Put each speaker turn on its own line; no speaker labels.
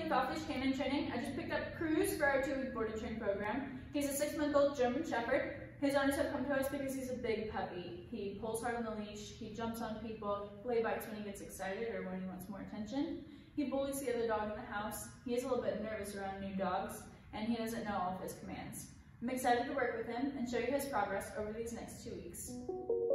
with Off Leash K9 Training. I just picked up Cruz for our 2-week board and train program. He's a 6-month-old German Shepherd. His owners have come to us because he's a big puppy. He pulls hard on the leash, he jumps on people, play bites when he gets excited or when he wants more attention. He bullies the other dog in the house. He is a little bit nervous around new dogs, and he doesn't know all of his commands. I'm excited to work with him and show you his progress over these next 2 weeks.